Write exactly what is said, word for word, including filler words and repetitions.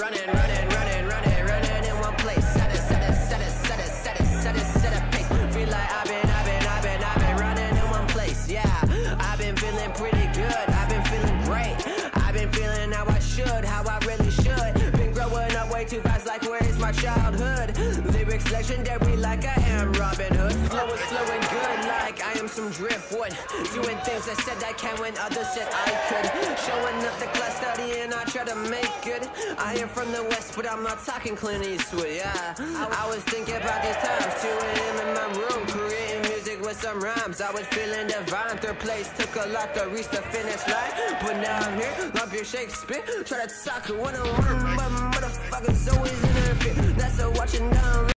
running, running, running, running, running in one place. Set it, set it, set it, set it, set it, set it, set it pace. Feel like I've been, I've been, I've been, I've been running in one place. Yeah, I've been feeling pretty good. I've been feeling great. I've been feeling how I should, how I really should. Been growing up way too fast, like where is my childhood? Lyrics legendary, like I am Robin Hood. Flow is flowing good, like I am some driftwood. Doing things I said I can when others said I could. Showing up the class studying, I try to make good. I am from the west, but I'm not talking Clint Eastwood. Yeah, I was thinking about these times, two a m in my room, creating music with some rhymes. I was feeling divine. Third place took a lot to reach the finish line, but now I'm here, love your Shakespeare. Try to talk one on one, but motherfuckers always interfere. That's a watching down.